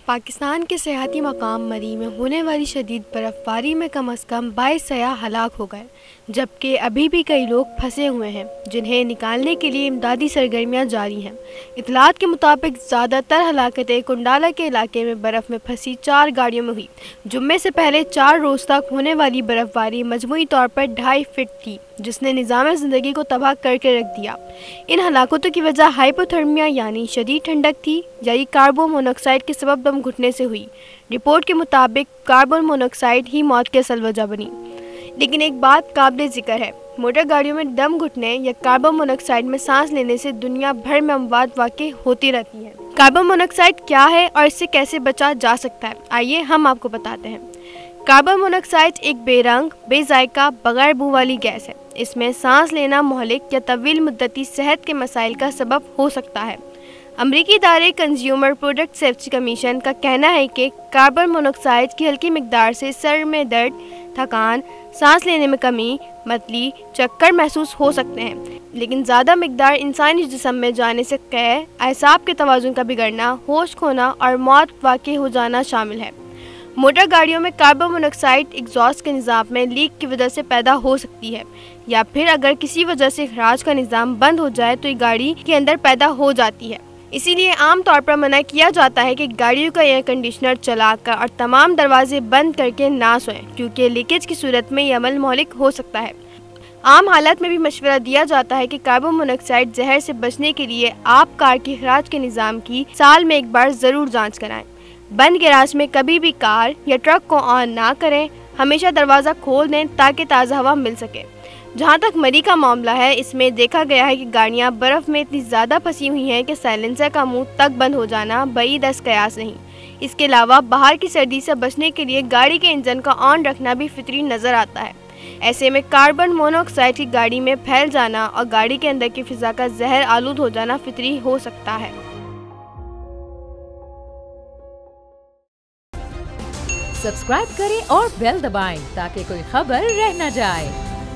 पाकिस्तान के सियाहती मकाम मरी में होने वाली शदीद बर्फ़बारी में कम से कम 22 सयाह हलाक हो गए, जबकि अभी भी कई लोग फंसे हुए हैं जिन्हें निकालने के लिए इमदादी सरगर्मियां जारी हैं। इतलात के मुताबिक ज़्यादातर हलाकतें कुंडाला के इलाके में बर्फ़ में फंसी 4 गाड़ियों में हुई। जुम्मे से पहले 4 रोज़ तक होने वाली बर्फ़बारी मजमूई तौर पर 2.5 फीट थी, जिसने निज़ाम ज़िंदगी को तबाह करके रख दिया। इन हलाकतों की वजह हाइपोथर्मिया यानी शदीद ठंडक थी, यानी कार्बन मोनोऑक्साइड के सबब दम घुटने से हुई। रिपोर्ट के मुताबिक कार्बन मोनोऑक्साइड ही मौत की असल वजह बनी। लेकिन एक बात काबिल ज़िक्र है, मोटर गाड़ियों में दम घुटने या कार्बन मोनोऑक्साइड में सांस लेने से दुनिया भर में अमवात वाक़ई होती रहती है। कार्बन मोनोऑक्साइड क्या है और इससे कैसे बचा जा सकता है, आइए हम आपको बताते हैं। कार्बन मोनोऑक्साइड एक बेरंग, बेजायका, बगैर बू वाली गैस है। इसमें सांस लेना महलिक या तवील मुद्दती सेहत के मसाइल का सबब हो सकता है। अमरीकी इदारे कंज्यूमर प्रोडक्ट सेफ्टी कमीशन का कहना है कि कार्बन मोनोऑक्साइड की हल्की मिकदार से सर में दर्द, थकान, सांस लेने में कमी, मतली, चक्कर महसूस हो सकते हैं, लेकिन ज़्यादा मिकदार इंसानी जिस्म में जाने से कै, असाब के तवाज़ुन का बिगड़ना, होश खोना और मौत वाक़ई हो जाना शामिल है। मोटर गाड़ियों में कार्बन मोनोऑक्साइड एग्जॉस्ट के निज़ाम में लीक की वजह से पैदा हो सकती है, या फिर अगर किसी वजह से खराज का निज़ाम बंद हो जाए तो ये गाड़ी के अंदर पैदा हो जाती है। इसीलिए आम तौर पर मना किया जाता है कि गाड़ियों का एयर कंडीशनर चलाकर और तमाम दरवाजे बंद करके ना सोएं, क्योंकि लीकेज की सूरत में यह अमल महलिक हो सकता है। आम हालत में भी मशवरा दिया जाता है कि कार्बन मोनोऑक्साइड जहर से बचने के लिए आप कार के खराज के निज़ाम की साल में एक बार ज़रूर जाँच कराएँ। बंद गैराज में कभी भी कार या ट्रक को ऑन ना करें, हमेशा दरवाज़ा खोल दें ताकि ताज़ा हवा मिल सके। जहां तक मरी का मामला है, इसमें देखा गया है कि गाड़ियां बर्फ़ में इतनी ज़्यादा फंसी हुई हैं कि साइलेंसर का मुंह तक बंद हो जाना बईद अज़ कयास नहीं। इसके अलावा बाहर की सर्दी से बचने के लिए गाड़ी के इंजन का ऑन रखना भी फितरी नज़र आता है। ऐसे में कार्बन मोनोऑक्साइड की गाड़ी में फैल जाना और गाड़ी के अंदर की फ़िज़ा का जहर आलूद हो जाना फितरी हो सकता है। सब्सक्राइब करें और बेल दबाएं ताकि कोई खबर रह न जाए।